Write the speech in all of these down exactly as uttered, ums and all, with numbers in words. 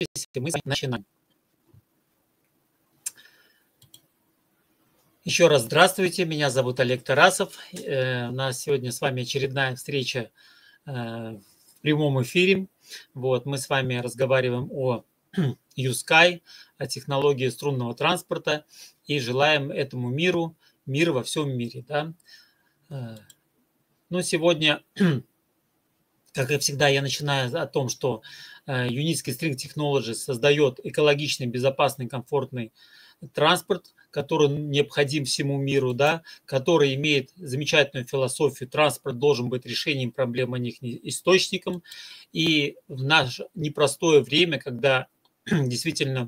мы с вами начинаем. Еще раз здравствуйте, меня зовут Олег Тарасов. У нас сегодня с вами очередная встреча в прямом эфире. Вот, мы с вами разговариваем о YouSky, о технологии струнного транспорта и желаем этому миру, мира во всем мире. Да? Но сегодня, как и всегда, я начинаю о том, что Unitsky String Technologies создает экологичный, безопасный, комфортный транспорт, который необходим всему миру, да, который имеет замечательную философию. Транспорт должен быть решением проблем, а не источником. И в наше непростое время, когда действительно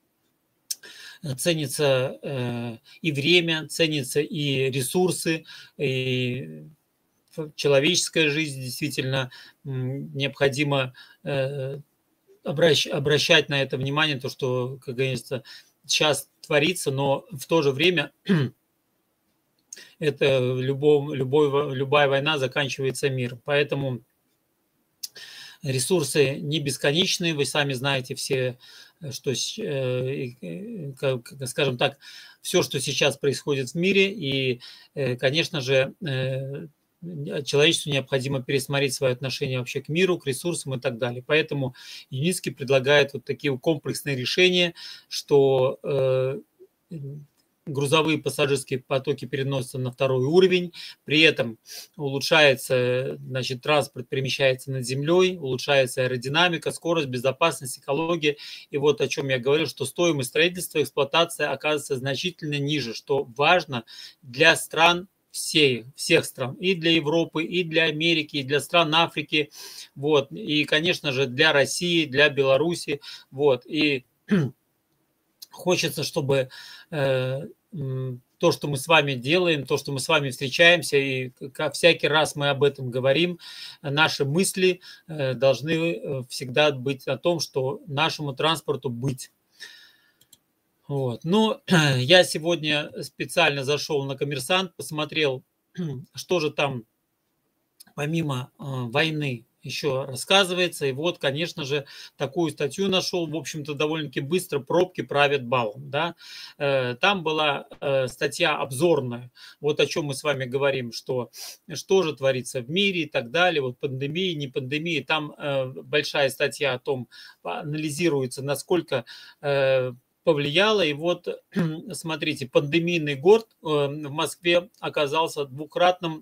ценится э, и время, ценятся и ресурсы, и человеческая жизнь, действительно необходимо э, обращ, обращать на это внимание, то, что, как говорится, сейчас творится, но в то же время это любом, любой, любая война заканчивается миром. Поэтому ресурсы не бесконечные, вы сами знаете все, что, скажем так, все, что сейчас происходит в мире, и, конечно же, человечеству необходимо пересмотреть свое отношение вообще к миру, к ресурсам и так далее. Поэтому Unitsky предлагает вот такие комплексные решения, что э, грузовые пассажирские потоки переносятся на второй уровень, при этом улучшается, значит, транспорт перемещается над землей, улучшается аэродинамика, скорость, безопасность, экология. И вот о чем я говорил, что стоимость строительства, эксплуатация оказывается значительно ниже, что важно для стран, Всей, всех стран, и для Европы, и для Америки, и для стран Африки, вот, и, конечно же, для России, для Беларуси, вот, и хочется, чтобы э, то, что мы с вами делаем, то, что мы с вами встречаемся, и как всякий раз мы об этом говорим, наши мысли э, должны всегда быть о том, что нашему транспорту быть. Вот. Ну, я сегодня специально зашел на Коммерсант, посмотрел, что же там помимо э, войны еще рассказывается. И вот, конечно же, такую статью нашел, в общем-то, довольно-таки быстро: пробки правят балом. Да? Э, там была э, статья обзорная, вот о чем мы с вами говорим, что, что же творится в мире и так далее, вот пандемия, не пандемия. Там э, большая статья о том, анализируется, насколько э, повлияло. И вот, смотрите, пандемийный год в Москве оказался двукратным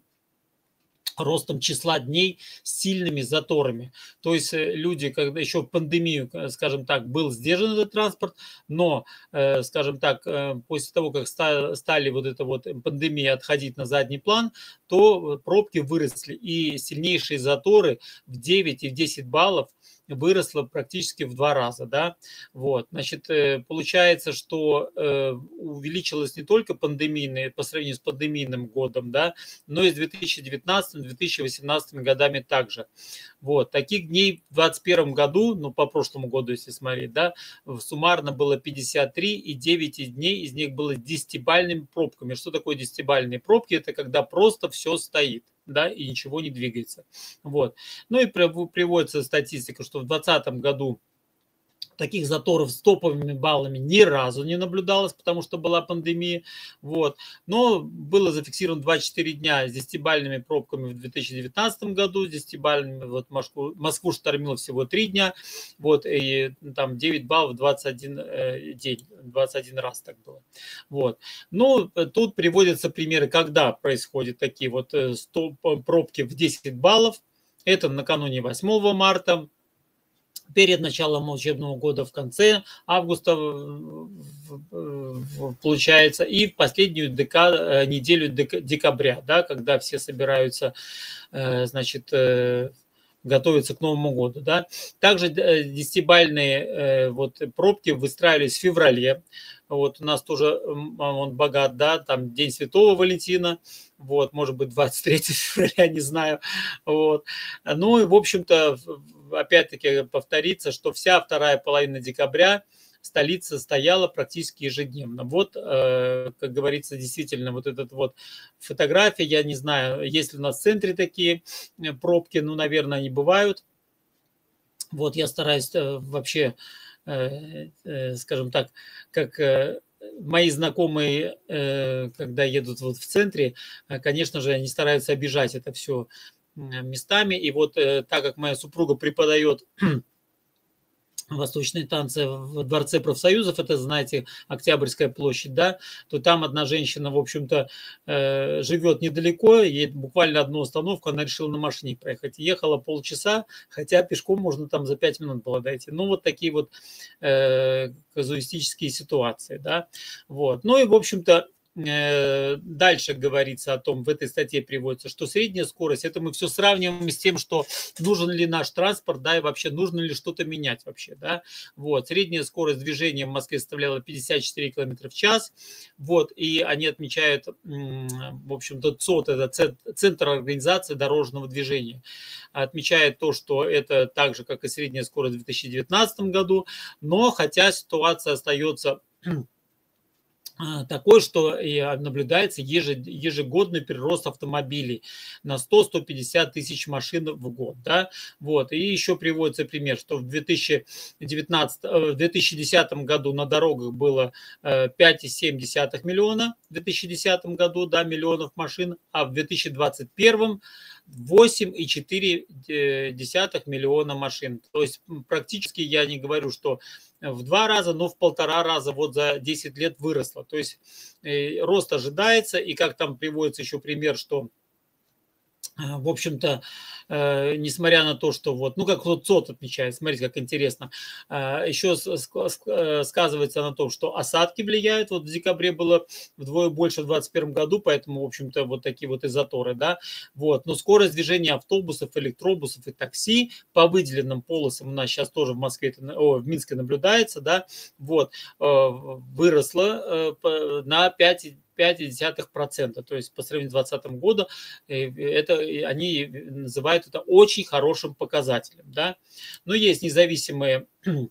ростом числа дней с сильными заторами. То есть люди, когда еще в пандемию, скажем так, был сдержан этот транспорт, но, скажем так, после того, как стали вот эта вот пандемия отходить на задний план, то пробки выросли, и сильнейшие заторы в девять и в десять баллов выросло практически в два раза, да, вот, значит, получается, что увеличилось не только пандемийное, по сравнению с пандемийным годом, да, но и с две тысячи девятнадцатым — две тысячи восемнадцатым годами также, вот, таких дней в двадцать первом году, ну, по прошлому году, если смотреть, да, суммарно было пятьдесят три, и девять дней из них было десятибалльными пробками. Что такое десятибалльные пробки? Это когда просто все стоит, да, и ничего не двигается. Вот. Ну и приводится статистика, что в двадцатом году таких заторов с топовыми баллами ни разу не наблюдалось, потому что была пандемия. Вот. Но было зафиксировано двадцать четыре дня с десятибалльными пробками в две тысячи девятнадцатом году, с десятибалльными, вот Москву, Москву штормило всего три дня, вот, и там девять баллов двадцать один день, двадцать один раз так было. Вот. Ну, тут приводятся примеры, когда происходят такие вот пробки в десять баллов. Это накануне восьмого марта, перед началом учебного года в конце августа, получается, и в последнюю дека, неделю декабря, да, когда все собираются, значит, готовятся к Новому году. Да. Также десятибалльные вот пробки выстраивались в феврале. Вот у нас тоже он богат, да, там День Святого Валентина, вот, может быть, двадцать третьего февраля, не знаю, вот. Ну и, в общем-то, опять-таки повторится, что вся вторая половина декабря столица стояла практически ежедневно. Вот, как говорится, действительно, вот этот вот фотография, я не знаю, есть ли у нас в центре такие пробки, ну, наверное, они бывают. Вот я стараюсь вообще скажем так, как мои знакомые, когда едут вот в центре, конечно же, они стараются обижать это все местами. И вот так как моя супруга преподает восточные танцы в Дворце профсоюзов, это, знаете, Октябрьская площадь, да, то там одна женщина, в общем-то, э, живет недалеко, ей буквально одну остановку, она решила на машине проехать. Ехала полчаса, хотя пешком можно там за пять минут было дойти. Ну, вот такие вот э, казуистические ситуации, да. Вот. Ну и, в общем-то, дальше говорится о том, в этой статье приводится, что средняя скорость, это мы все сравниваем с тем, что нужен ли наш транспорт, да, и вообще нужно ли что-то менять вообще, да. Вот, средняя скорость движения в Москве составляла пятьдесят четыре километра в час, вот, и они отмечают, в общем-то, ЦОД, это Центр организации дорожного движения, отмечает то, что это так же, как и средняя скорость в две тысячи девятнадцатом году, но хотя ситуация остается такой, что наблюдается ежегодный прирост автомобилей на сто — сто пятьдесят тысяч машин в год. Да? Вот. И еще приводится пример, что в две тысячи девятнадцатом, в две тысячи десятом году на дорогах было пять целых семь десятых миллиона, в две тысячи десятом году, да, миллионов машин, а в две тысячи двадцать первом восемь целых четыре десятых миллиона машин. То есть практически я не говорю, что в два раза, но в полтора раза вот за десять лет выросло. То есть э, рост ожидается, и как там приводится еще пример, что в общем-то, несмотря на то, что вот, ну, как вот ЦОД отмечает, смотрите, как интересно, еще сказывается на том, что осадки влияют, вот в декабре было вдвое больше в двадцать первом году, поэтому, в общем-то, вот такие вот изоторы, да, вот, но скорость движения автобусов, электробусов и такси по выделенным полосам у нас сейчас тоже в Москве, о, в Минске наблюдается, да, вот, выросла на пять целых пять десятых процента, то есть по сравнению с двадцатым годом, это, они называют это очень хорошим показателем. Да? Но есть независимые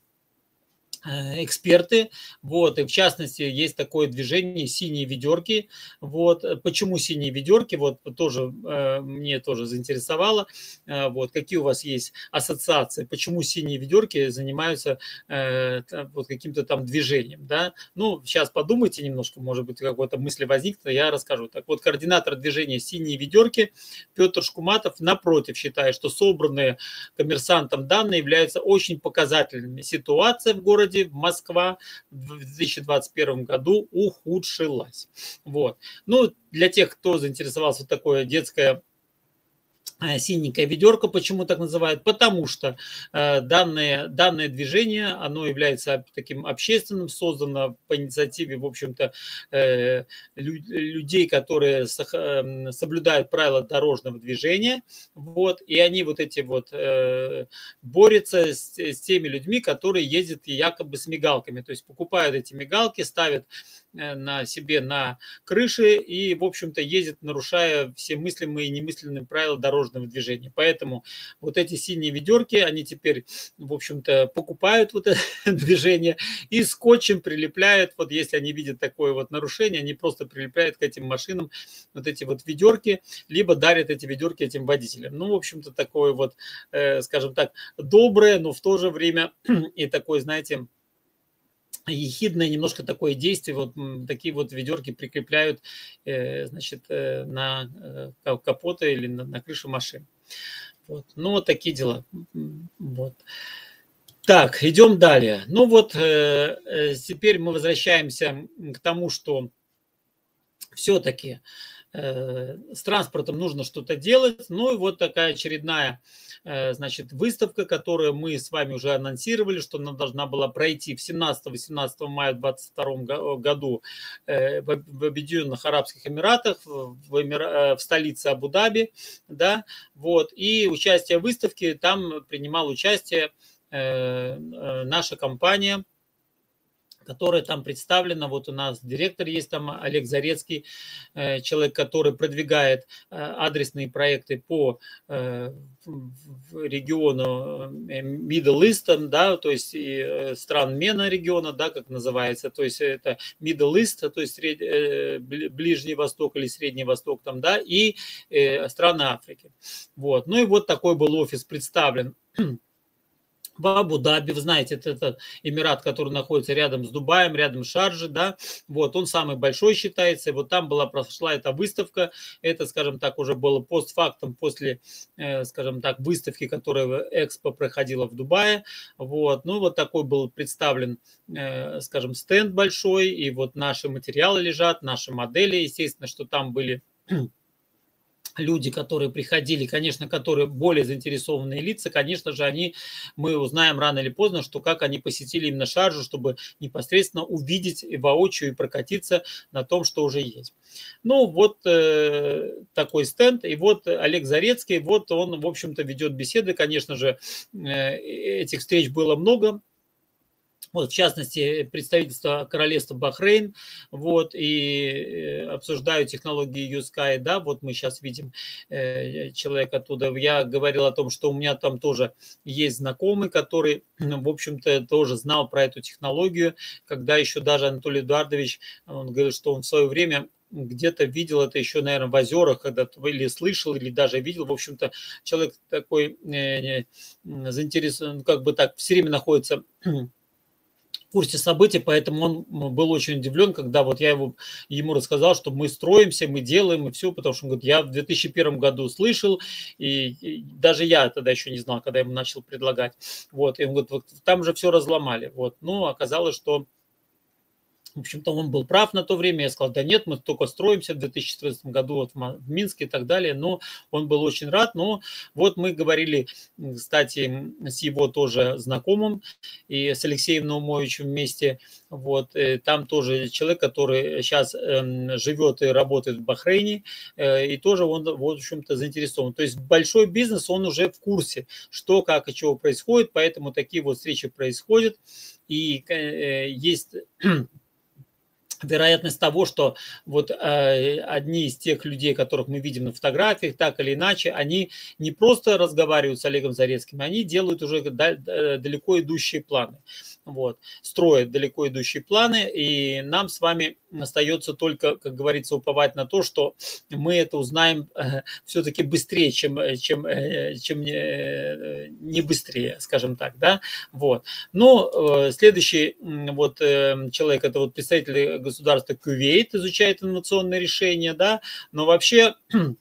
эксперты, вот, и в частности есть такое движение «Синие ведерки». Вот. Почему синие ведерки? Вот тоже э, мне тоже заинтересовало. Э, вот, какие у вас есть ассоциации? Почему синие ведерки занимаются э, вот каким-то там движением? Да? Ну, сейчас подумайте немножко, может быть, какой-то мысли возникнет, я расскажу. Так вот, координатор движения «Синие ведерки» Петр Шкуматов напротив считает, что собранные коммерсантом данные являются очень показательными. Ситуация в городе Москва в две тысячи двадцать первом году ухудшилась. Вот. Ну, для тех, кто заинтересовался, вот такое детское синенькая ведерко, почему так называют? Потому что э, данное, данное движение, оно является таким общественным, создано по инициативе, в общем-то, э, лю, людей, которые сох, э, соблюдают правила дорожного движения, вот, и они вот эти вот э, борются с, с теми людьми, которые ездят якобы с мигалками, то есть покупают эти мигалки, ставят на себе на крыше и, в общем-то, ездят, нарушая все мыслимые и немыслимые правила дорожного движения. Поэтому вот эти синие ведерки, они теперь, в общем-то, покупают вот это движение и скотчем прилепляют, вот если они видят такое вот нарушение, они просто прилепляют к этим машинам вот эти вот ведерки, либо дарят эти ведерки этим водителям. Ну, в общем-то, такое вот, скажем так, доброе, но в то же время и такое, знаете, ехидное немножко такое действие, вот такие вот ведерки прикрепляют, значит, на капоты или на, на крышу машин. Вот. Ну, вот такие дела. Вот. Так, идем далее. Ну вот, теперь мы возвращаемся к тому, что все-таки с транспортом нужно что-то делать. Ну и вот такая очередная, значит, выставка, которую мы с вами уже анонсировали, что она должна была пройти в семнадцатого-восемнадцатого мая двадцать втором году в Объединенных Арабских Эмиратах, в, Эмира... в столице Абу-Даби, да, вот, и участие в выставке, там принимала участие наша компания, которая там представлена. Вот у нас директор есть там, Олег Зарецкий, человек, который продвигает адресные проекты по региону Middle East, да, то есть и стран МЕНА региона, да, как называется, то есть это Middle East, то есть Ближний Восток или Средний Восток там, да, и страны Африки. Вот. Ну и вот такой был офис представлен в Абу-Даби, вы знаете, это, это Эмират, который находится рядом с Дубаем, рядом с Шарджей, да, вот, он самый большой считается, и вот там была, прошла эта выставка, это, скажем так, уже было постфактум после, э, скажем так, выставки, которая в Экспо проходила в Дубае, вот, ну, вот такой был представлен, э, скажем, стенд большой, и вот наши материалы лежат, наши модели, естественно, что там были люди, которые приходили, конечно, которые более заинтересованные лица, конечно же, они, мы узнаем рано или поздно, что как они посетили именно Шарджу, чтобы непосредственно увидеть и воочию и прокатиться на том, что уже есть. Ну, вот э, такой стенд, и вот Олег Зарецкий, вот он, в общем-то, ведет беседы, конечно же, э, этих встреч было много. Вот, в частности, представительство королевства Бахрейн, вот, и обсуждают технологии юскай, да, вот мы сейчас видим э, человека оттуда. Я говорил о том, что у меня там тоже есть знакомый, который, в общем-то, тоже знал про эту технологию, когда еще даже Анатолий Эдуардович, он говорил, что он в свое время где-то видел это еще, наверное, в озерах, когда-то или слышал, или даже видел. В общем-то, человек такой э, заинтересован, как бы так, все время находится в курсе событий, поэтому он был очень удивлен, когда вот я его, ему рассказал, что мы строимся, мы делаем и все, потому что он говорит, я в две тысячи первом году слышал, и, и даже я тогда еще не знал, когда ему начал предлагать. Вот, и он говорит, вот, там же все разломали. Вот, ну, оказалось, что в общем-то, он был прав на то время. Я сказал, да нет, мы только строимся в две тысячи четырнадцатом году вот в Минске и так далее. Но он был очень рад. Но вот мы говорили, кстати, с его тоже знакомым и с Алексеем Наумовичем вместе. Вот, там тоже человек, который сейчас живет и работает в Бахрейне. И тоже он, в общем-то, заинтересован. То есть большой бизнес, он уже в курсе, что, как и чего происходит. Поэтому такие вот встречи происходят. И есть вероятность того, что вот э, одни из тех людей, которых мы видим на фотографиях, так или иначе, они не просто разговаривают с Олегом Зарецким, они делают уже далеко идущие планы. Вот, строят далеко идущие планы, и нам с вами остается только, как говорится, уповать на то, что мы это узнаем э, все-таки быстрее, чем, чем, э, чем э, не быстрее, скажем так, да, вот. Но э, следующий э, вот э, человек, это вот представитель государства Кувейт, изучает инновационные решения, да, но вообще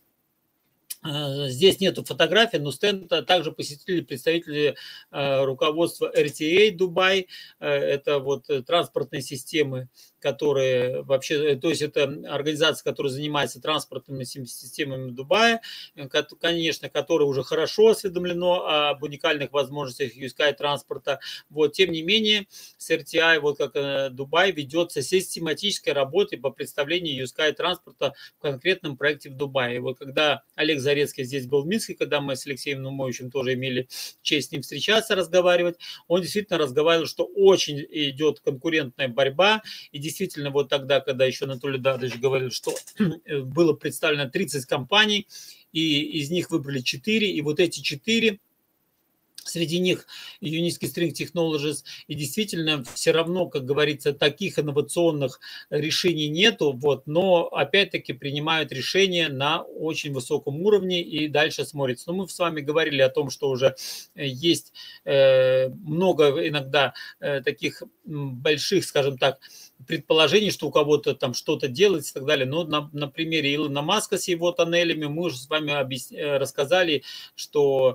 здесь нету фотографий, но стенд также посетили представители руководства эр ти эй Дубай, это вот транспортные системы, которые вообще, то есть это организация, которая занимается транспортными системами Дубая, конечно, которое уже хорошо осведомлено об уникальных возможностях юскай транспорта. Вот, тем не менее, с эр ти ай, вот как Дубай, ведется систематическая работа по представлению юскай транспорта в конкретном проекте в Дубае. Вот когда Олег Зарецкий здесь был в Минске, когда мы с Алексеем Наумовичем тоже имели честь с ним встречаться, разговаривать, он действительно разговаривал, что очень идет конкурентная борьба, и действительно вот тогда, когда еще Анатолий Эдуардович говорил, что было представлено тридцать компаний, и из них выбрали четыре, и вот эти четыре, среди них Uniski String Technologies, и действительно все равно, как говорится, таких инновационных решений нету, вот, но опять-таки принимают решения на очень высоком уровне и дальше смотрится. Но мы с вами говорили о том, что уже есть э, много иногда э, таких больших, скажем так, предположений, что у кого-то там что-то делается и так далее. Но на, на примере Илона Маска с его тоннелями мы уже с вами объяс... рассказали, что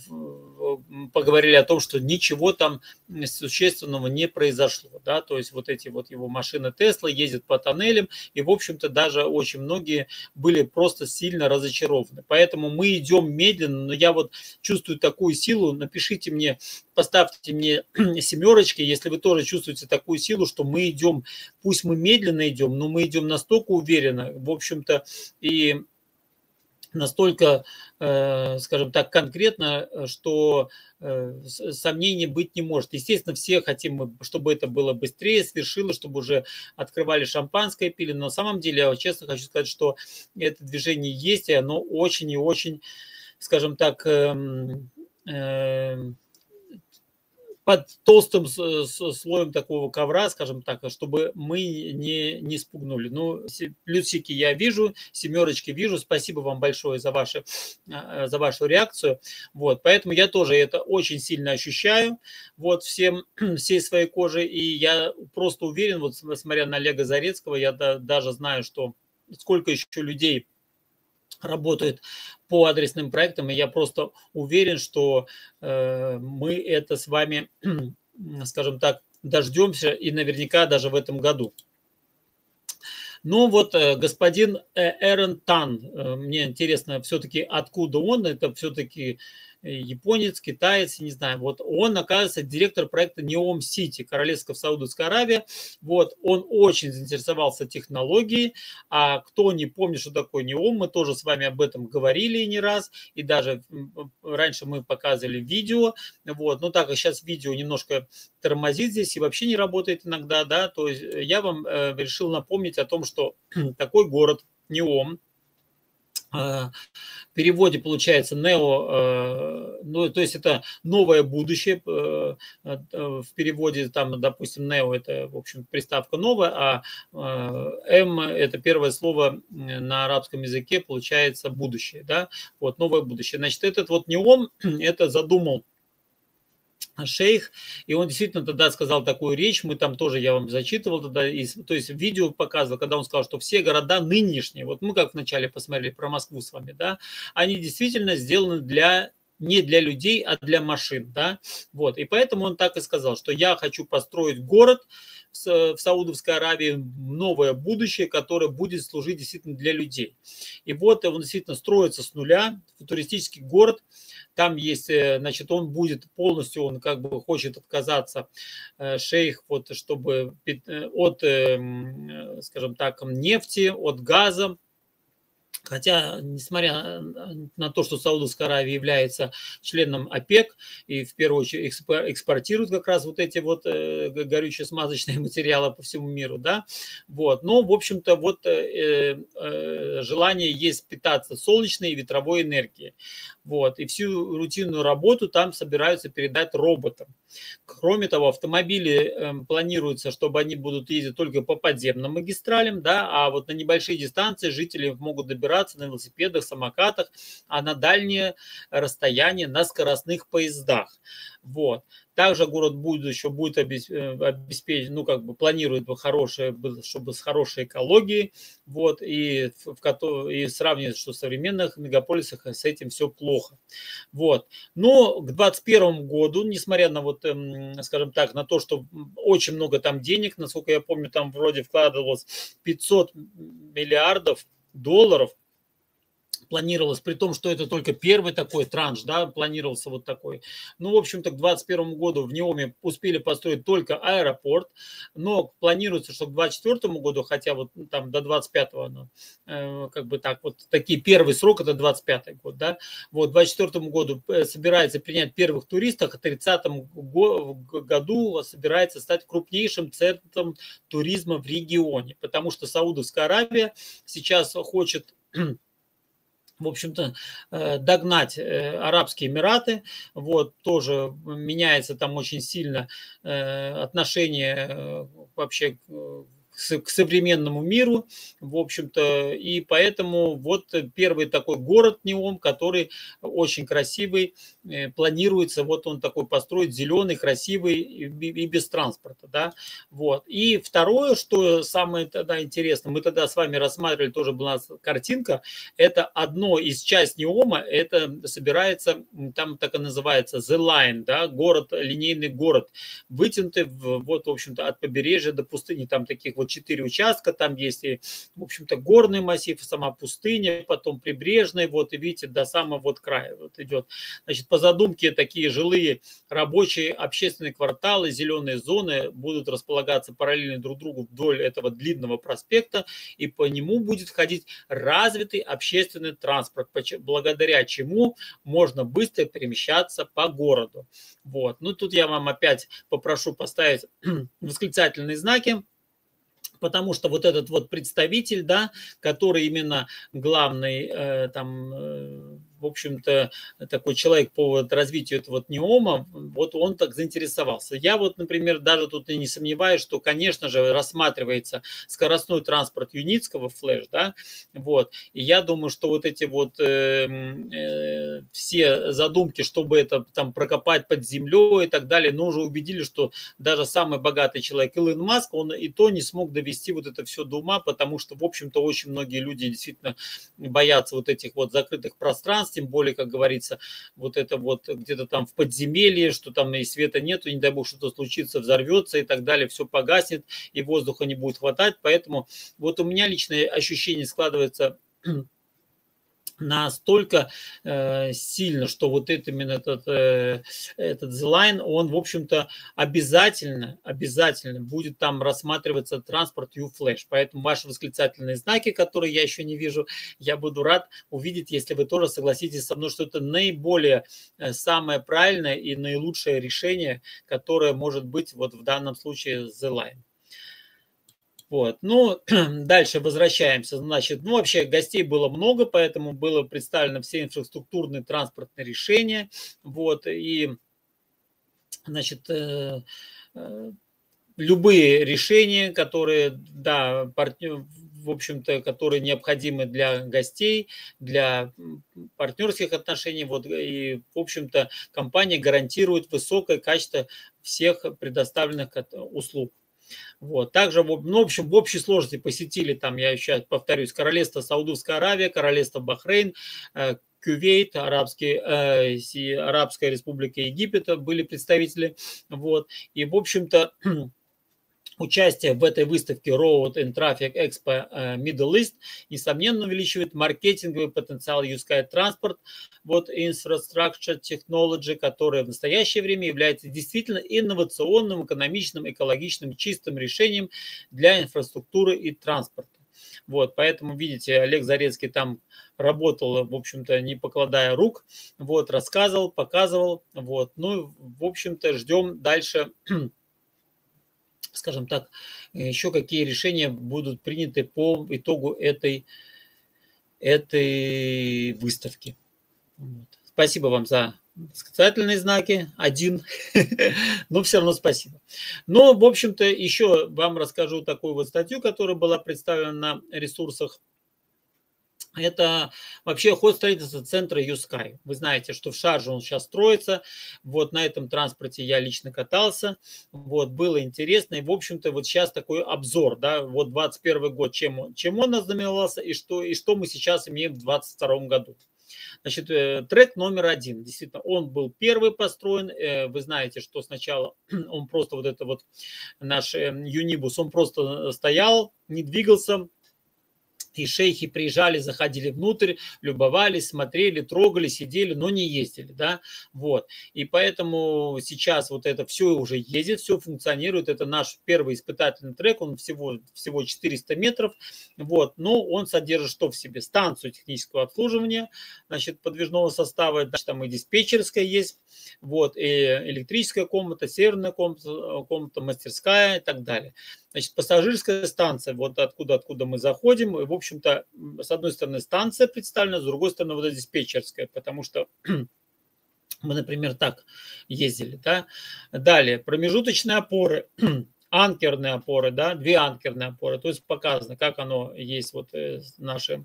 поговорили о том, что ничего там существенного не произошло. Да? То есть вот эти вот его машины Тесла ездят по тоннелям, и, в общем-то, даже очень многие были просто сильно разочарованы. Поэтому мы идем медленно, но я вот чувствую такую силу. Напишите мне, поставьте мне семерочки, если вы тоже чувствуете такую силу, что мы идем, пусть мы медленно идем, но мы идем настолько уверенно, в общем-то, и настолько, скажем так, конкретно, что сомнений быть не может. Естественно, все хотим, чтобы это было быстрее, свершилось, чтобы уже открывали шампанское, пили. Но на самом деле, я честно хочу сказать, что это движение есть, и оно очень и очень, скажем так, под толстым слоем такого ковра, скажем так, чтобы мы не, не спугнули. Ну, плюсики я вижу, семерочки вижу. Спасибо вам большое за, ваши, за вашу реакцию. Вот, поэтому я тоже это очень сильно ощущаю, вот, всем, всей своей кожей. И я просто уверен, вот смотря на Олега Зарецкого, я да, даже знаю, что сколько еще людей работают по адресным проектам, и я просто уверен, что э, мы это с вами, скажем так, дождемся и наверняка даже в этом году. Ну вот э, господин Эрен Тан, э, мне интересно все-таки откуда он, это все-таки японец, китаец, не знаю. Вот он, оказывается, директор проекта Neom City, Королевство Саудовской Аравии. Вот он очень заинтересовался технологией. А кто не помнит, что такое Neom, мы тоже с вами об этом говорили не раз. И даже раньше мы показывали видео. Вот. Но так как сейчас видео немножко тормозит здесь и вообще не работает иногда, да, то есть я вам э, решил напомнить о том, что такой город Neom, в переводе получается нео, ну, то есть это новое будущее, в переводе там, допустим, нео это, в общем, приставка новая, а м это первое слово на арабском языке, получается будущее, да, вот новое будущее. Значит, этот вот неом, это задумал шейх, и он действительно тогда сказал такую речь, мы там тоже, я вам зачитывал тогда, и, то есть видео показывал, когда он сказал, что все города нынешние, вот мы как вначале посмотрели про Москву с вами, да, они действительно сделаны для, не для людей, а для машин, да, вот, и поэтому он так и сказал, что я хочу построить город в Саудовской Аравии, новое будущее, которое будет служить действительно для людей. И вот он действительно строится с нуля, футуристический город. Там есть, значит, он будет полностью, он как бы хочет отказаться, шейх, вот, чтобы от, скажем так, нефти, от газа. Хотя, несмотря на то, что Саудовская Аравия является членом ОПЕК и в первую очередь экспортирует как раз вот эти вот горючие смазочные материалы по всему миру, да, вот, но, в общем-то, вот желание есть питаться солнечной и ветровой энергией, вот, и всю рутинную работу там собираются передать роботам. Кроме того, автомобили планируется, чтобы они будут ездить только по подземным магистралям, да, а вот на небольшие дистанции жители могут добираться на велосипедах, самокатах, а на дальние расстояния на скоростных поездах. Вот. Также город будущего будет обеспечен, ну, как бы планирует хорошее, чтобы с хорошей экологией, вот, и, в, и сравнивает, что в современных мегаполисах с этим все плохо. Вот. Но к двадцать первому году, несмотря на вот, скажем так, на то, что очень много там денег, насколько я помню, там вроде вкладывалось пятьсот миллиардов долларов, планировалось, при том, что это только первый такой транш, да, планировался вот такой. Ну, в общем-то, к двадцать первому году в Неоме успели построить только аэропорт, но планируется, что к двадцать четвёртому году, хотя вот там до двадцать пятого, ну, э, как бы так, вот такие первый срок, это двадцать пятый год, да, вот к двадцать четвёртому году собирается принять первых туристов, а к тридцатому году собирается стать крупнейшим центром туризма в регионе, потому что Саудовская Аравия сейчас хочет, в общем-то, догнать Арабские Эмираты, вот, тоже меняется там очень сильно отношение вообще к современному миру, в общем-то, и поэтому вот первый такой город Неом, который очень красивый, планируется, вот он такой построить, зеленый, красивый и без транспорта, да, вот. И второе, что самое тогда интересное, мы тогда с вами рассматривали, тоже была картинка, это одно из часть Неома, это собирается, там так и называется, The Line, да, город, линейный город, вытянутый, вот, в общем-то, от побережья до пустыни, там таких вот четыре участка, там есть и, в общем-то, горный массив, сама пустыня, потом прибрежный, вот, и видите, до самого вот края вот идет. Значит, по задумке такие жилые, рабочие, общественные кварталы, зеленые зоны будут располагаться параллельно друг другу вдоль этого длинного проспекта, и по нему будет ходить развитый общественный транспорт, благодаря чему можно быстро перемещаться по городу. Вот. Ну, тут я вам опять попрошу поставить восклицательные знаки, потому что вот этот вот представитель, да, который именно главный э, там, э, в общем-то, такой человек по развитию этого вот неома, вот он так заинтересовался. Я вот, например, даже тут и не сомневаюсь, что, конечно же, рассматривается скоростной транспорт юницкого флеш, да, вот, и я думаю, что вот эти вот э, э, все задумки, чтобы это там прокопать под землей и так далее, но уже убедили, что даже самый богатый человек Илон Маск, он и то не смог довести вот это все до ума, потому что, в общем-то, очень многие люди действительно боятся вот этих вот закрытых пространств, тем более, как говорится, вот это вот где-то там в подземелье, что там и света нету, не дай бог что-то случится, взорвется и так далее, все погаснет, и воздуха не будет хватать. Поэтому вот у меня личное ощущение складывается настолько э, сильно, что вот это, именно этот, э, этот The Line, он, в общем-то, обязательно, обязательно будет там рассматриваться транспорт U-Flash. Поэтому ваши восклицательные знаки, которые я еще не вижу, я буду рад увидеть, если вы тоже согласитесь со мной, что это наиболее э, самое правильное и наилучшее решение, которое может быть вот в данном случае The Line. Вот. Ну, дальше возвращаемся. Значит, ну, вообще гостей было много, поэтому было представлено все инфраструктурные транспортные решения. Вот. И, значит, э, э, любые решения, которые, да, партнер, в общем-то, которые необходимы для гостей, для партнерских отношений. Вот, и, в общем-то, компания гарантирует высокое качество всех предоставленных услуг. Вот. Также, ну, в общем, в общей сложности посетили, там, я еще повторюсь, Королевство Саудовская Аравия, Королевство Бахрейн, Кувейт, Арабский, э, Арабская Республика Египет были представители. Вот. И, в общем-то, участие в этой выставке Road and Traffic Expo Middle East, несомненно, увеличивает маркетинговый потенциал Юскай Transport, вот Infrastructure Technology, которая в настоящее время является действительно инновационным, экономичным, экологичным, чистым решением для инфраструктуры и транспорта. Вот, поэтому, видите, Олег Зарецкий там работал, в общем-то, не покладая рук, вот, рассказывал, показывал, вот, ну, в общем-то, ждем дальше, скажем так, еще какие решения будут приняты по итогу этой, этой выставки. Вот. Спасибо вам за восклицательные знаки. Один. Но все равно спасибо. Но, в общем-то, еще вам расскажу такую вот статью, которая была представлена на ресурсах. Это вообще ход строительства центра Юскай. Вы знаете, что в Шарже он сейчас строится. Вот на этом транспорте я лично катался. Вот, было интересно. И, в общем-то, вот сейчас такой обзор, да, вот двадцать первый год, чем он, чем он ознаменовался и что, и что мы сейчас имеем в двадцать втором году. Значит, трек номер один. Действительно, он был первый построен. Вы знаете, что сначала он просто вот это вот наш Юнибус, он просто стоял, не двигался. И шейхи приезжали, заходили внутрь, любовались, смотрели, трогали, сидели, но не ездили, да, вот. И поэтому сейчас вот это все уже ездит, все функционирует. Это наш первый испытательный трек, он всего, всего четыреста метров, вот. Но он содержит что в себе? Станцию технического обслуживания, значит, подвижного состава, дальше там и диспетчерская есть, вот, и электрическая комната, серверная комната, комната, мастерская и так далее. Значит, пассажирская станция, вот откуда, откуда мы заходим, и, в общем-то, с одной стороны станция представлена, с другой стороны вот эта диспетчерская, потому что мы, например, так ездили, да. Далее, промежуточные опоры, анкерные опоры, да, две анкерные опоры, то есть показано, как оно есть, вот наши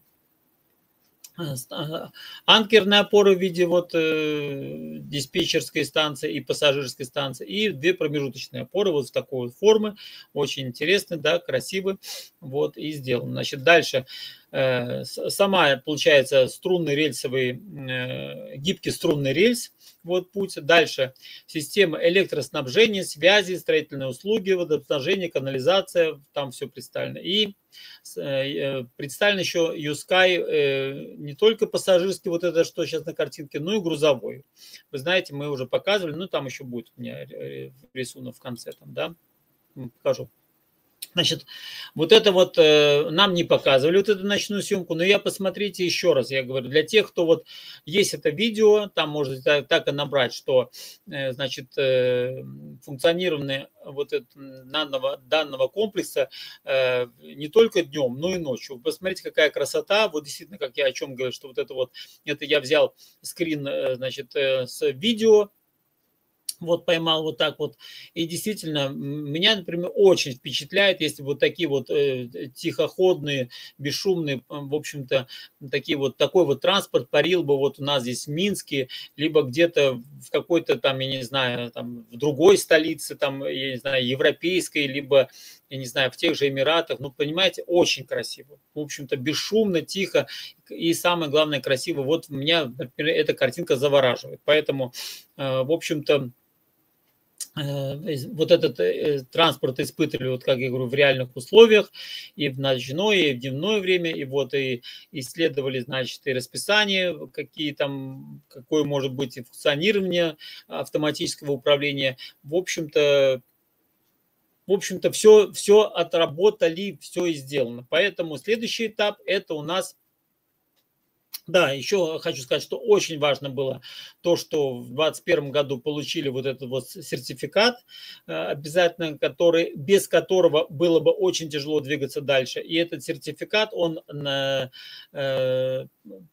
анкерные опоры в виде вот э, диспетчерской станции и пассажирской станции, и две промежуточные опоры вот в такой вот формы, очень интересный, да, красивый, вот, и сделан. Значит, дальше э, сама, получается, струнный рельсовый, э, гибкий струнный рельс, вот путь. Дальше система электроснабжения, связи, строительные услуги, водоснабжение, канализация, там все представлено. И представлен еще Юскай не только пассажирский, вот это, что сейчас на картинке, но и грузовой. Вы знаете, мы уже показывали, ну там еще будет у меня рисунок в конце, там, да, покажу. Значит, вот это вот э, нам не показывали, вот эту ночную съемку, но я посмотрите еще раз, я говорю, для тех, кто вот есть это видео, там можно так, так и набрать, что, э, значит, э, функционирование вот этого, данного, данного комплекса не только днем, но и ночью. Посмотрите, какая красота. Вот действительно, как я о чем говорю, что вот это вот, это я взял скрин, значит, с видео, вот поймал вот так вот. И действительно, меня, например, очень впечатляет, если вот такие вот э, тихоходные, бесшумные, в общем-то, такие вот, такой вот транспорт парил бы вот у нас здесь в Минске, либо где-то в какой-то там, я не знаю, там в другой столице, там, я не знаю, европейской, либо, я не знаю, в тех же Эмиратах. Ну, понимаете, очень красиво. В общем-то, бесшумно, тихо. И самое главное, красиво. Вот меня, например, эта картинка завораживает. Поэтому, э, в общем-то, вот этот транспорт испытывали, вот как я говорю, в реальных условиях, и в ночное, и в дневное время, и вот и исследовали, значит, и расписание, какие там, какое может быть и функционирование автоматического управления. В общем-то, в общем-то, все, все отработали, все и сделано. Поэтому следующий этап – это у нас. Да, еще хочу сказать, что очень важно было то, что в двадцать первом году получили вот этот вот сертификат обязательно, который, без которого было бы очень тяжело двигаться дальше. И этот сертификат, он, в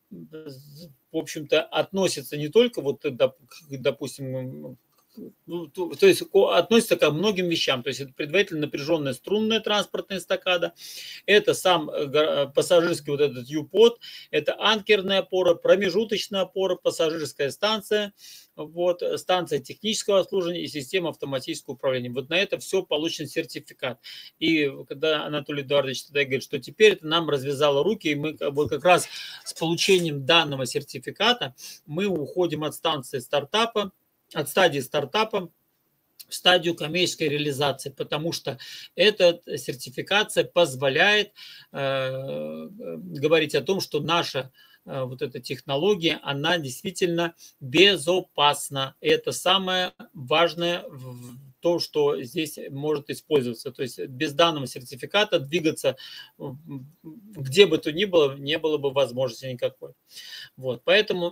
общем-то, относится не только вот, допустим, ну, то, то есть относится ко многим вещам. То есть это предварительно напряженная струнная транспортная эстакада, это сам пассажирский вот этот ю-под, это анкерная опора, промежуточная опора, пассажирская станция, вот, станция технического обслуживания и система автоматического управления. Вот на это все получен сертификат. И когда Анатолий Эдуардович тогда говорит, что теперь это нам развязало руки, и мы вот как раз с получением данного сертификата мы уходим от станции стартапа, от стадии стартапа в стадию коммерческой реализации, потому что эта сертификация позволяет э, говорить о том, что наша э, вот эта технология, она действительно безопасна. Это самое важное в то, что здесь может использоваться. То есть без данного сертификата двигаться где бы то ни было, не было бы возможности никакой. Вот, поэтому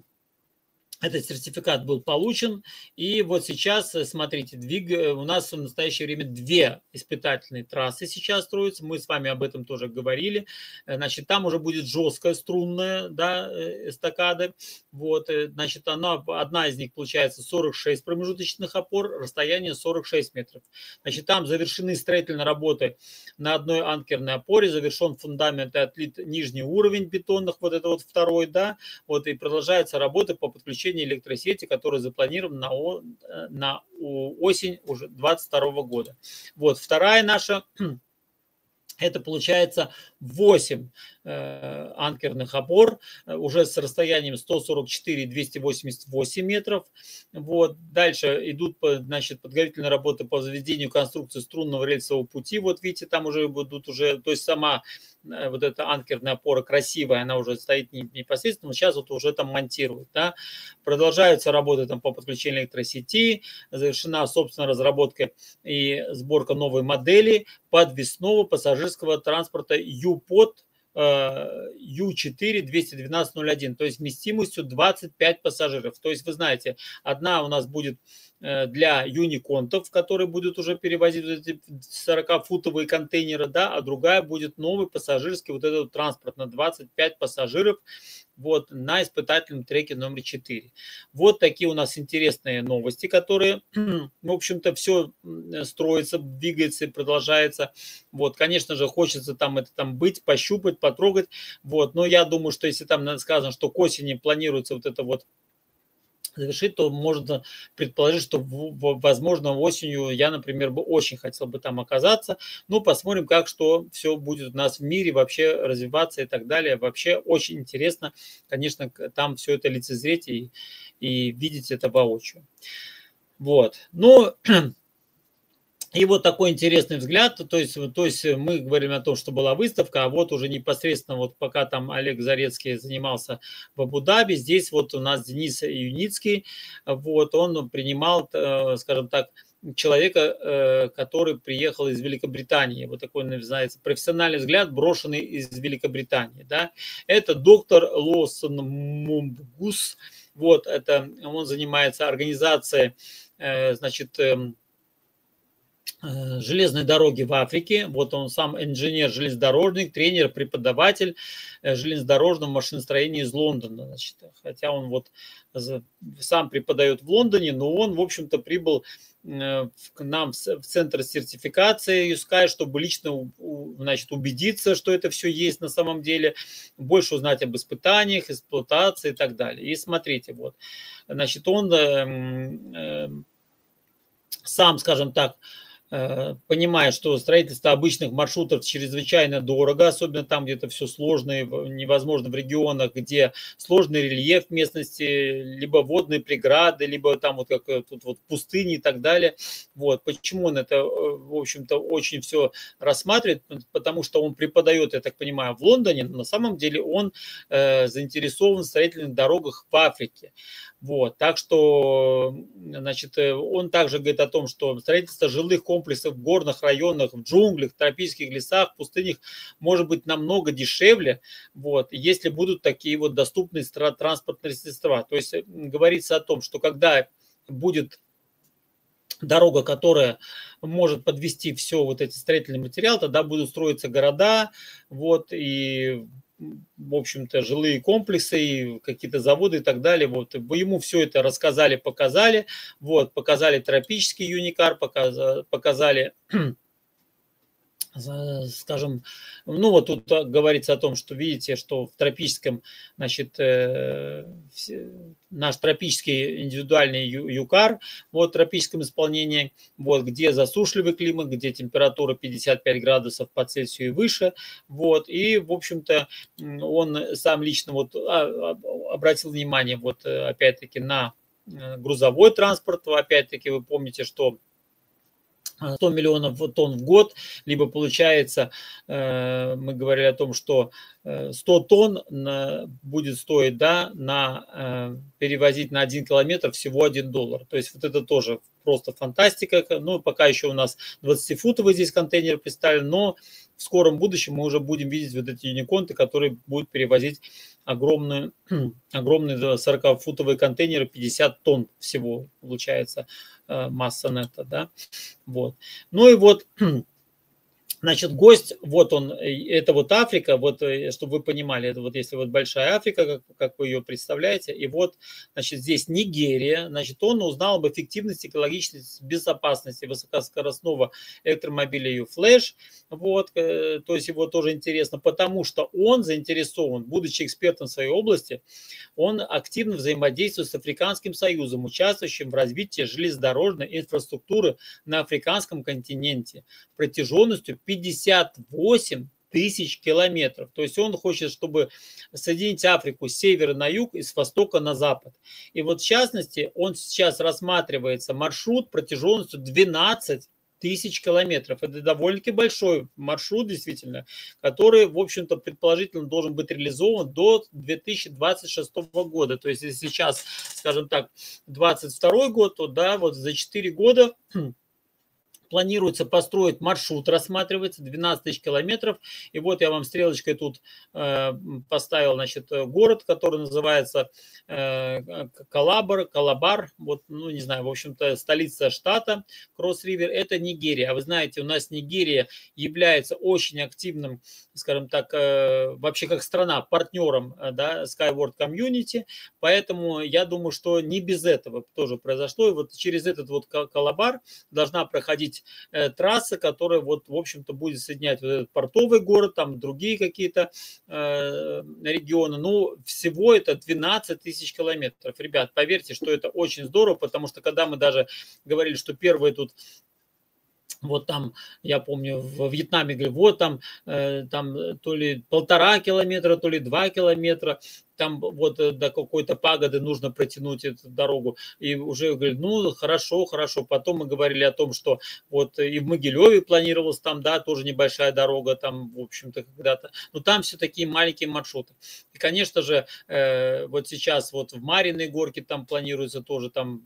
этот сертификат был получен, и вот сейчас, смотрите, двиг... у нас в настоящее время две испытательные трассы сейчас строятся, мы с вами об этом тоже говорили, значит, там уже будет жесткая струнная, да, эстакада, вот, значит, она, одна из них получается сорок шесть промежуточных опор, расстояние сорок шесть метров, значит, там завершены строительные работы на одной анкерной опоре, завершен фундамент и отлит нижний уровень бетонных, вот это вот второй, да, вот, и продолжается работа по подключению электросети, который запланирован на, на осень уже двадцать второго года. Вот вторая наша, это получается восемь э, анкерных опор, уже с расстоянием сто сорок четыре двести восемьдесят восемь метров. Вот. Дальше идут, значит, подготовительные работы по заведению конструкции струнного рельсового пути. Вот видите, там уже будут уже, то есть сама вот эта анкерная опора красивая, она уже стоит непосредственно, но сейчас вот уже там монтируют. Да. Продолжаются работы там по подключению электросети, завершена, собственно, разработка и сборка новой модели подвесного пассажирского транспорта ю-под ю четыре двести двенадцать ноль один, то есть вместимостью двадцать пять пассажиров. То есть вы знаете, одна у нас будет для юниконтов, которые будут уже перевозить вот эти сорокафутовые контейнеры, да, а другая будет новый пассажирский вот этот транспорт на двадцать пять пассажиров, вот, на испытательном треке номер четыре. Вот такие у нас интересные новости, которые, в общем-то, все строится, двигается и продолжается. Вот, конечно же, хочется там это там быть, пощупать, потрогать, вот, но я думаю, что если там сказано, что к осени планируется вот это вот завершить, то можно предположить, что, возможно, осенью я, например, бы очень хотел бы там оказаться. Ну, посмотрим, как что все будет у нас в мире вообще развиваться и так далее. Вообще очень интересно, конечно, там все это лицезреть и, и видеть это воочию. Вот. Ну, и вот такой интересный взгляд, то есть, то есть мы говорим о том, что была выставка, а вот уже непосредственно вот пока там Олег Зарецкий занимался в Абу-Даби, здесь вот у нас Денис Юницкий, вот он принимал, скажем так, человека, который приехал из Великобритании, вот такой, называется, профессиональный взгляд, брошенный из Великобритании, да, это доктор Лоусон Мумбгус, вот, это он занимается организацией, значит, железной дороги в Африке. Вот он сам инженер-железнодорожник, тренер, преподаватель железнодорожного машиностроения из Лондона. Значит, хотя он вот сам преподает в Лондоне, но он, в общем-то, прибыл к нам в центр сертификации юскай, чтобы лично, значит, убедиться, что это все есть на самом деле, больше узнать об испытаниях, эксплуатации и так далее. И смотрите, вот, значит, он э, сам, скажем так, понимает, что строительство обычных маршрутов чрезвычайно дорого, особенно там, где это все сложно и невозможно в регионах, где сложный рельеф местности, либо водные преграды, либо там вот как тут вот пустыни и так далее. Вот. Почему он это, в общем-то, очень все рассматривает? Потому что он преподает, я так понимаю, в Лондоне, но на самом деле он э, заинтересован в строительных дорогах в Африке. Вот. Так что, значит, он также говорит о том, что строительство жилых комплексов в горных районах, в джунглях, тропических лесах, пустынях может быть намного дешевле, вот, если будут такие вот доступные транспортные средства. То есть говорится о том, что когда будет дорога, которая может подвести все вот эти строительные материалы, тогда будут строиться города, вот, и в общем-то, жилые комплексы, и какие-то заводы и так далее. Вот. Ему все это рассказали, показали. Вот. Показали тропический юникар, показали, скажем, ну вот тут говорится о том, что видите, что в тропическом, значит, наш тропический индивидуальный юкар, вот в тропическом исполнении, вот, где засушливый климат, где температура пятьдесят пять градусов по Цельсию и выше, вот, и, в общем-то, он сам лично вот обратил внимание, вот, опять-таки, на грузовой транспорт, опять-таки, вы помните, что сто миллионов тонн в год, либо получается, мы говорили о том, что сто тонн будет стоить, да, на, перевозить на один километр всего один доллар. То есть вот это тоже просто фантастика. Ну, пока еще у нас двадцатифутовый здесь контейнер представлен, но в скором будущем мы уже будем видеть вот эти юниконты, которые будут перевозить огромные, огромные сорокафутовые контейнеры, пятьдесят тонн всего получается масса нета, да, вот. Ну и вот, значит, гость, вот он, это вот Африка, вот, чтобы вы понимали, это вот если вот большая Африка, как, как вы ее представляете, и вот, значит, здесь Нигерия, значит, он узнал об эффективности, экологичности, безопасности высокоскоростного электромобиля U-Flash, вот, то есть его тоже интересно, потому что он заинтересован, будучи экспертом в своей области, он активно взаимодействует с Африканским Союзом, участвующим в развитии железнодорожной инфраструктуры на африканском континенте протяженностью пятьдесят восемь тысяч километров. То есть он хочет, чтобы соединить Африку с севера на юг и с востока на запад. И вот в частности, он сейчас рассматривается маршрут протяженностью двенадцать тысяч километров. Это довольно-таки большой маршрут, действительно, который, в общем-то, предположительно должен быть реализован до две тысячи двадцать шестого года. То есть, если сейчас, скажем так, двадцать второй год, то да, вот за четыре года планируется построить маршрут, рассматривается двенадцать тысяч километров. И вот я вам стрелочкой тут э, поставил, значит, город, который называется э, Калабар, Калабар, вот, ну, не знаю, в общем-то, столица штата Кросс-Ривер, это Нигерия. А вы знаете, у нас Нигерия является очень активным, скажем так, э, вообще как страна, партнером, да, Skyward Community, поэтому я думаю, что не без этого тоже произошло. И вот через этот вот Калабар должна проходить трасса, которая вот, в общем-то, будет соединять вот этот портовый город, там другие какие-то э, регионы. Ну, всего это двенадцать тысяч километров. Ребят, поверьте, что это очень здорово, потому что когда мы даже говорили, что первые тут вот там, я помню, в Вьетнаме, говорю, вот там, э, там то ли полтора километра, то ли два километра, там вот до какой-то пагоды нужно протянуть эту дорогу. И уже говорю, ну, хорошо, хорошо. Потом мы говорили о том, что вот и в Могилеве планировалось там, да, тоже небольшая дорога, там, в общем-то, когда-то. Но там все такие маленькие маршруты. И, конечно же, э, вот сейчас вот в Мариной горке там планируется тоже там,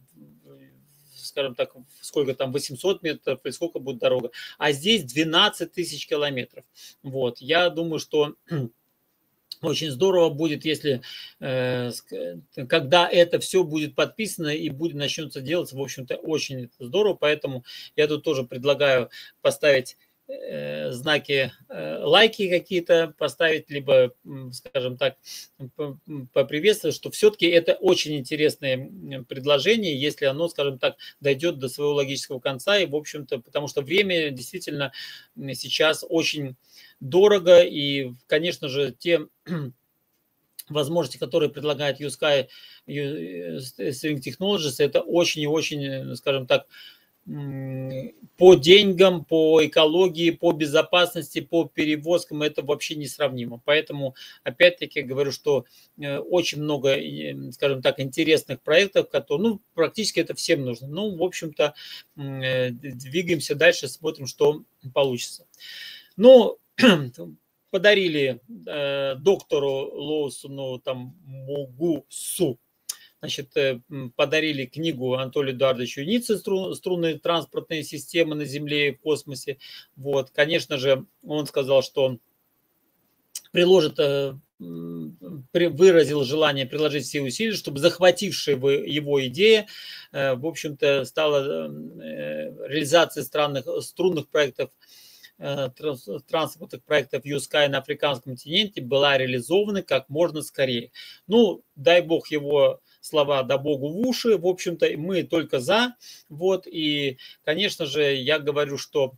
скажем так, сколько там, восемьсот метров, или сколько будет дорога. А здесь двенадцать тысяч километров. Вот. Я думаю, что Очень здорово будет, если, э, когда это все будет подписано и будет начнется делаться, в общем-то, очень здорово. Поэтому я тут тоже предлагаю поставить э, знаки, э, лайки какие-то поставить, либо, скажем так, поприветствовать, что все-таки это очень интересное предложение, если оно, скажем так, дойдет до своего логического конца. И, в общем-то, потому что время действительно сейчас очень дорого, и, конечно же, те возможности, которые предлагает YouSky Streaming Technologies, это очень и очень, скажем так, по деньгам, по экологии, по безопасности, по перевозкам это вообще несравнимо. Поэтому, опять-таки, говорю, что очень много, скажем так, интересных проектов, которые, ну, практически это всем нужно. Ну, в общем-то, двигаемся дальше, смотрим, что получится. Ну, подарили э, доктору Лоусону, там, Мугусу, значит, э, подарили книгу Анатолию Эдуардовичу Ницце «Струн, «Струнные транспортные системы на Земле и в космосе». Вот, конечно же, он сказал, что он приложит, э, выразил желание приложить все усилия, чтобы захватившая его идея, э, в общем-то, стала э, реализацией странных, струнных проектов, транспортных проектов YouSky на африканском континенте была реализована как можно скорее. Ну, дай бог его слова, да богу в уши, в общем-то, мы только за. Вот, и, конечно же, я говорю, что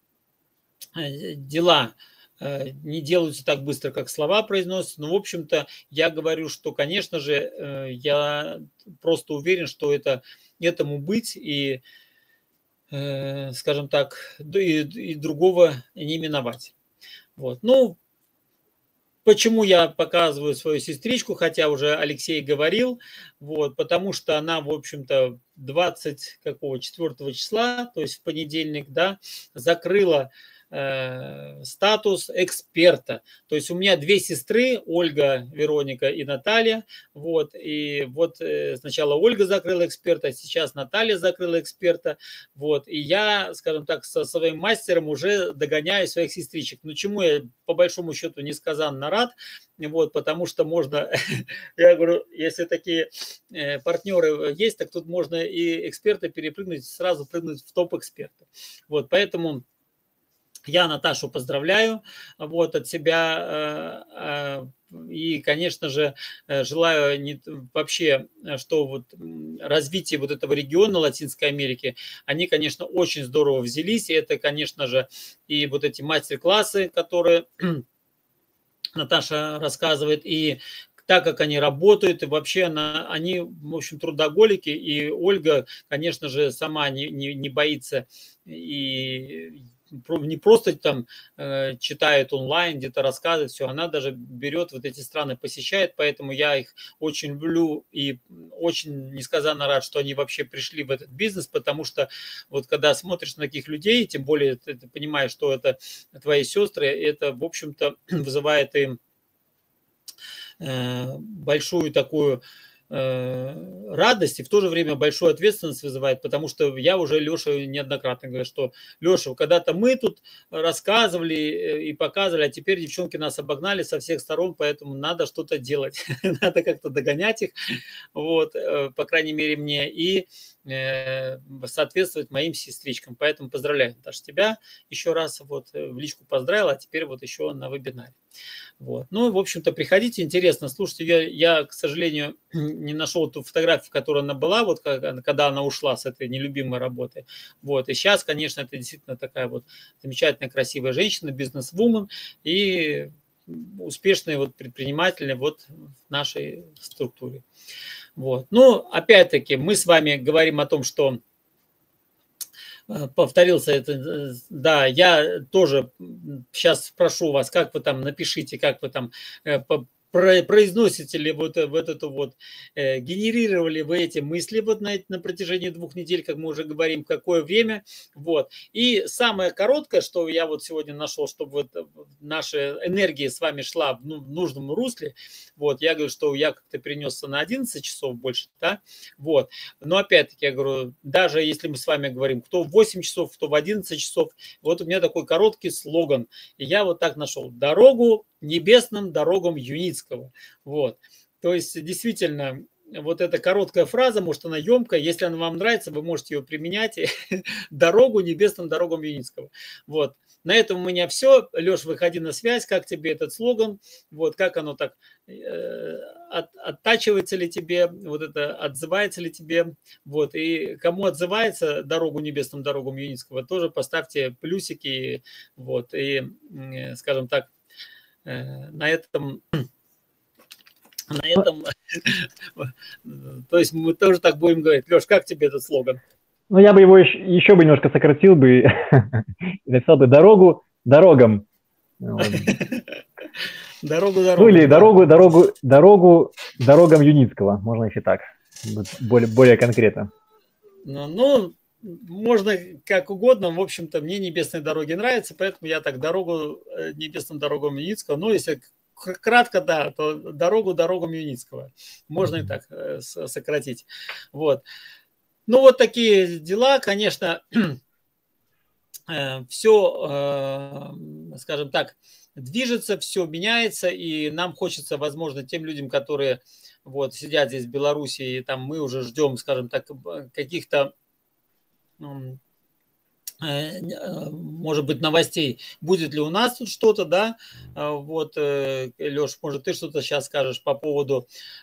дела не делаются так быстро, как слова произносятся. Но, в общем-то, я говорю, что, конечно же, я просто уверен, что это, этому быть, и скажем так, и, и другого не миновать. Вот. Ну, почему я показываю свою сестричку, хотя уже Алексей говорил, вот, потому что она, в общем-то, двадцать четвёртого числа, то есть в понедельник, да, закрыла э, статус эксперта. То есть у меня две сестры, Ольга, Вероника и Наталья. Вот, и вот э, сначала Ольга закрыла эксперта, сейчас Наталья закрыла эксперта. Вот, и я, скажем так, со своим мастером уже догоняю своих сестричек. Ну, чему я, по большому счету, несказанно рад, вот, потому что можно, я говорю, если такие э, партнеры есть, так тут можно и эксперта перепрыгнуть, сразу прыгнуть в топ-эксперта. Вот, поэтому я Наташу поздравляю вот, от себя и, конечно же, желаю не, вообще, что вот развитие вот этого региона Латинской Америки, они, конечно, очень здорово взялись. И это, конечно же, и вот эти мастер-классы, которые Наташа рассказывает, и так как они работают, и вообще она, они, в общем, трудоголики, и Ольга, конечно же, сама не, не, не боится и не просто там э, читает онлайн, где-то рассказывает, все, она даже берет вот эти страны, посещает, поэтому я их очень люблю и очень несказанно рад, что они вообще пришли в этот бизнес, потому что вот когда смотришь на таких людей, тем более ты, ты понимаешь, что это твои сестры, это, в общем-то, вызывает им э, большую такую радость и в то же время большую ответственность вызывает, потому что я уже Леше неоднократно говорю, что Леша, когда-то мы тут рассказывали и показывали, а теперь девчонки нас обогнали со всех сторон, поэтому надо что-то делать, надо как-то догонять их, вот, по крайней мере мне, и соответствовать моим сестричкам. Поэтому поздравляю, Наташа, тебя еще раз вот в личку поздравил, а теперь вот еще на вебинаре. Вот. Ну, в общем-то, приходите, интересно, слушайте, я, я, к сожалению, не нашел ту фотографию, которая она была, вот когда она ушла с этой нелюбимой работы. Вот. И сейчас, конечно, это действительно такая вот замечательная, красивая женщина, бизнес-вумен и успешная вот предприниматель вот в нашей структуре. Вот. Ну, опять-таки, мы с вами говорим о том, что повторился это, да, я тоже сейчас спрошу вас, как вы там, напишите, как вы там произносите ли вот, вот эту вот, э, генерировали вы эти мысли вот на, на протяжении двух недель, как мы уже говорим, какое время, вот. И самое короткое, что я вот сегодня нашел, чтобы вот наша энергия с вами шла в, ну, в нужном русле, вот, я говорю, что я как-то перенесся на одиннадцать часов больше, да, вот. Но опять-таки я говорю, даже если мы с вами говорим, кто в восемь часов, кто в одиннадцать часов, вот у меня такой короткий слоган, и я вот так нашел: дорогу небесным дорогам Юницкого. Вот. То есть, действительно, вот эта короткая фраза, может, она емкая, если она вам нравится, вы можете ее применять. Дорогу небесным дорогам Юницкого. Вот. На этом у меня все. Леш, выходи на связь. Как тебе этот слоган? Вот, как оно так, э, от, оттачивается ли тебе, вот это отзывается ли тебе? Вот, и кому отзывается дорогу небесным дорогам Юницкого, тоже поставьте плюсики. Вот, и, э, скажем так, э, на этом... На этом, то есть мы тоже так будем говорить. Леш, как тебе этот слоган? Ну, я бы его еще, еще бы немножко сократил бы, написал бы дорогу дорогам. Дорогу дорогам. Ну, или дорогу, дорогу, дорогу дорогам Юницкого, можно еще так, более, более конкретно. Ну, ну, можно как угодно. В общем-то, мне небесные дороги нравятся, поэтому я так дорогу небесным дорогам Юницкого. Ну, если кратко, да, то дорогу дорогам Юницкого. Можно и так сократить. Вот. Ну, вот такие дела, конечно, все, скажем так, движется, все меняется, и нам хочется, возможно, тем людям, которые вот сидят здесь в Беларуси, и там мы уже ждем, скажем так, каких-то, может быть, новостей, будет ли у нас тут что-то, да, вот, Леш, может, ты что-то сейчас скажешь по поводу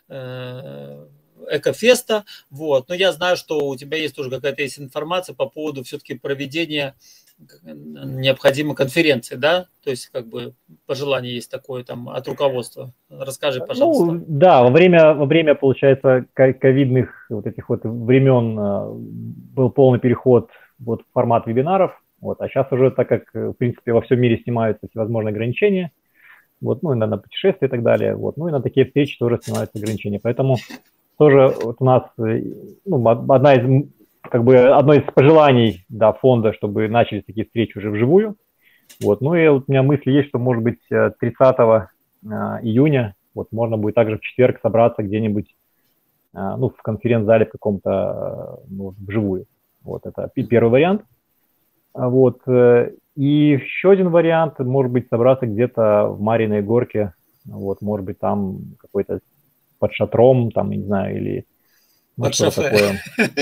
Экофеста, вот, но я знаю, что у тебя есть тоже какая-то есть информация по поводу все-таки проведения необходимой конференции, да, то есть как бы пожелание есть такое там от руководства. Расскажи, пожалуйста. Ну, да, во время, во время, получается, ковидных вот этих вот времен был полный переход вот в формат вебинаров, вот, а сейчас уже, так как, в принципе, во всем мире снимаются всевозможные ограничения, вот, ну, и на, на путешествия и так далее, вот, ну, и на такие встречи тоже снимаются ограничения, поэтому тоже вот у нас, ну, одна из, как бы, одно из пожеланий, да, фонда, чтобы начались такие встречи уже вживую, вот, ну, и вот у меня мысли есть, что, может быть, тридцатого июня, вот, можно будет также в четверг собраться где-нибудь, ну, в конференц-зале в каком-то, ну, вживую. Вот, это первый вариант. Вот, и еще один вариант, может быть, собраться где-то в Мариной горке, вот, может быть, там какой-то под шатром, там, не знаю, или ну, что-то такое.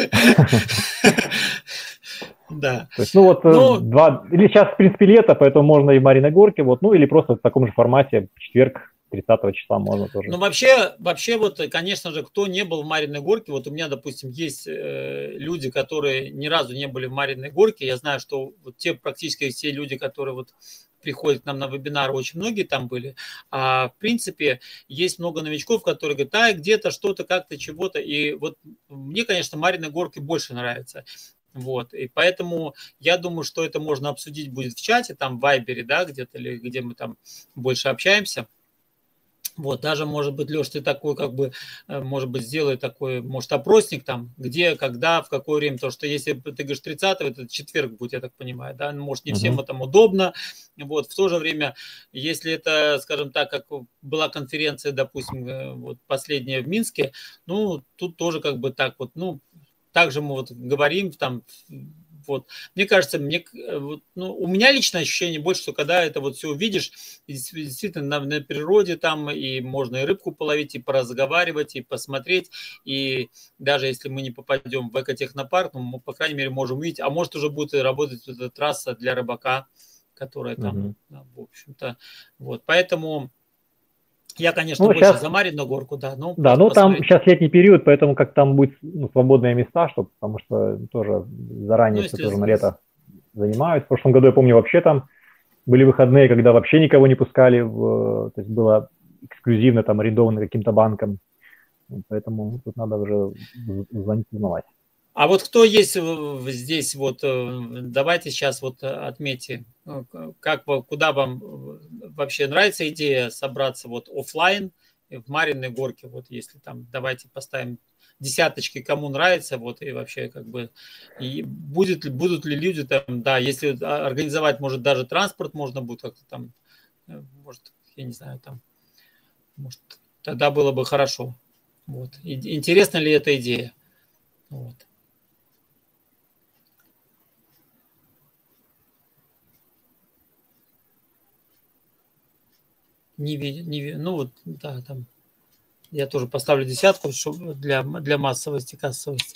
Да. То есть, ну, вот, два, или сейчас, в принципе, лето, поэтому можно и в Мариной горке, вот, ну, или просто в таком же формате, в четверг, тридцатого числа можно тоже. Ну, вообще, вообще, вот, конечно же, кто не был в Мариной горке, вот у меня, допустим, есть э, люди, которые ни разу не были в Мариной горке, я знаю, что вот те практически все люди, которые вот приходят к нам на вебинары, очень многие там были, а в принципе есть много новичков, которые говорят, а где-то что-то, как-то, чего-то, и вот мне, конечно, Мариной горки больше нравится. Вот, и поэтому я думаю, что это можно обсудить будет в чате, там, в Вайбере, да, где-то, или где мы там больше общаемся. Вот, даже, может быть, Леш, ты такой, как бы, может быть, сделай такой, может, опросник там, где, когда, в какое время, потому что если ты говоришь тридцатого, это четверг будет, я так понимаю, да, может, не всем это удобно, вот, в то же время, если это, скажем так, как была конференция, допустим, вот, последняя в Минске, ну, тут тоже, как бы, так вот, ну, также мы вот говорим, там, вот, мне кажется, мне, вот, ну, у меня личное ощущение больше, что когда это вот все увидишь, действительно на, на природе там и можно и рыбку половить, и поразговаривать, и посмотреть, и даже если мы не попадем в экотехнопарк, ну, мы, по крайней мере, можем увидеть, а может уже будет работать эта трасса для рыбака, которая там, mm-hmm. да, в общем-то, вот, поэтому... Я, конечно, ну, больше сейчас... за Мариную горку, да. Ну, да, ну там сейчас летний период, поэтому как там будет ну, свободные места, чтобы, потому что тоже заранее ну, все тоже на лето занимают. В прошлом году, я помню, вообще там были выходные, когда вообще никого не пускали, в, то есть было эксклюзивно там арендовано каким-то банком. Поэтому тут надо уже звонить, узнавать. А вот кто есть здесь, вот давайте сейчас вот отметьте, как, куда вам вообще нравится идея собраться вот офлайн в Мариной горке, вот если там, давайте поставим десяточки, кому нравится, вот и вообще как бы, и будет ли, будут ли люди там, да, если организовать, может, даже транспорт можно будет как-то там, может, я не знаю, там, может, тогда было бы хорошо. Вот. Интересна ли эта идея? Вот. не видел, не видел. Ну вот, да, там я тоже поставлю десятку, чтобы для, для массовости, кассовости.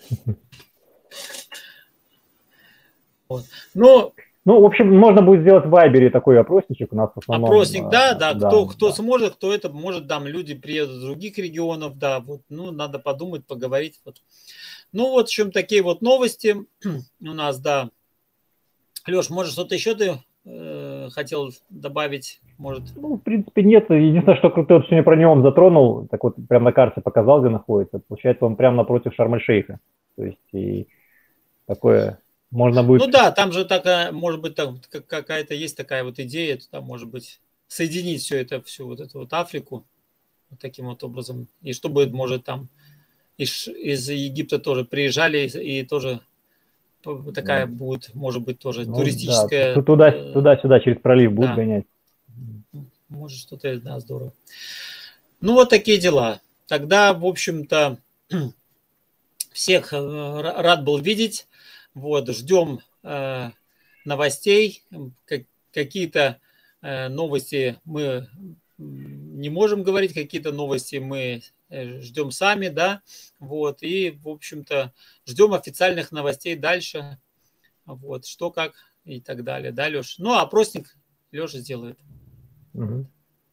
Вот. Но Ну, в общем, можно будет сделать в Вайбере такой опросничек у нас в основном. Опросник, да, да, да, кто, кто да. сможет, кто это может, там люди приедут из других регионов, да, вот, ну, надо подумать, поговорить. Вот. Ну, вот, в общем, такие вот новости у нас, да. Леш, может, что-то еще ты э, хотел добавить, может? Ну, в принципе, нет. Единственное, что круто, вот сегодня про него затронул, так вот прям на карте показал, где находится. Получается, он прямо напротив Шарм-эль-Шейха. То есть, и такое... Можно будет... Ну да, там же такая, может быть, там какая-то есть такая вот идея, там, может быть, соединить все это, всю вот эту вот Африку вот таким вот образом. И чтобы, может, там из, из Египта тоже приезжали, и тоже такая ну, будет, может быть, тоже ну, туристическая... Да. Туда, туда-сюда через пролив будут да. гонять. Может, что-то, да, здорово. Ну, вот такие дела. Тогда, в общем-то, всех рад был видеть. Вот, ждем э, новостей. Как, какие-то э, новости мы не можем говорить, какие-то новости мы ждем сами, да. Вот, и, в общем-то, ждем официальных новостей дальше. Вот, что, как и так далее. Да, Леша? Ну, а опросник Леша сделает. Угу.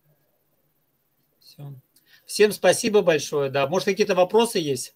Все. Всем спасибо большое. Да, может, какие-то вопросы есть?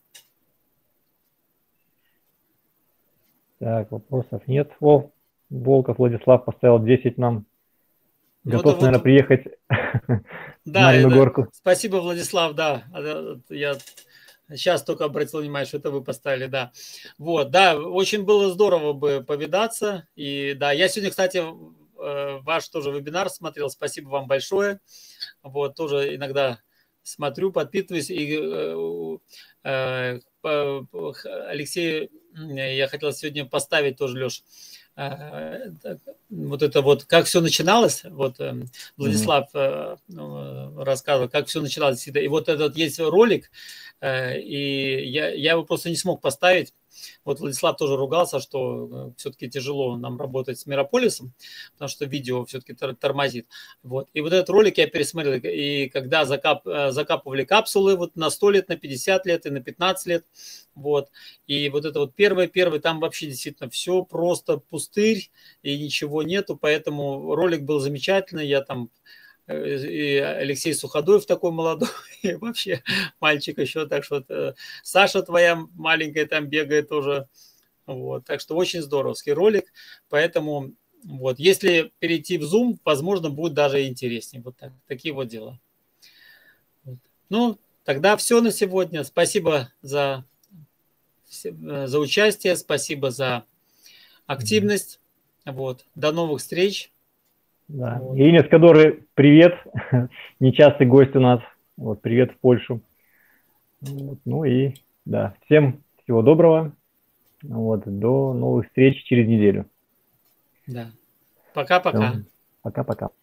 Так, вопросов нет. О, Волков Владислав поставил десять нам. Готов, вот, наверное, вот... приехать да, в Марину это... горку. Спасибо, Владислав, да. Я сейчас только обратил внимание, что это вы поставили, да. Вот, да, очень было здорово бы повидаться. И да, я сегодня, кстати, ваш тоже вебинар смотрел. Спасибо вам большое. Вот, тоже иногда смотрю, подпитываюсь. И э, э, Алексей, я хотел сегодня поставить тоже, Леш, э, вот это вот, как все начиналось. Вот э, Владислав э, рассказывал, как все начиналось. И вот этот есть ролик, э, и я, я его просто не смог поставить. Вот Владислав тоже ругался, что все-таки тяжело нам работать с Мирополисом, потому что видео все-таки тормозит. Вот. И вот этот ролик я пересмотрел, и когда закап, закапывали капсулы вот на сто лет, на пятьдесят лет и на пятнадцать лет, вот. И вот это вот первое-первое, там вообще действительно все просто пустырь, и ничего нету, поэтому ролик был замечательный, я там... И Алексей Суходоев такой молодой, и вообще мальчик еще, так что Саша твоя маленькая там бегает тоже, вот, так что очень здоровский ролик, поэтому вот, если перейти в Zoom, возможно, будет даже интереснее, вот так, такие вот дела. Вот. Ну, тогда все на сегодня, спасибо за, за участие, спасибо за активность, вот, до новых встреч. Да. Вот. Ирина Скадоры, привет, нечастый гость у нас, вот, привет в Польшу. Вот, ну и да, всем всего доброго, вот, до новых встреч через неделю. Да, пока-пока. Пока-пока.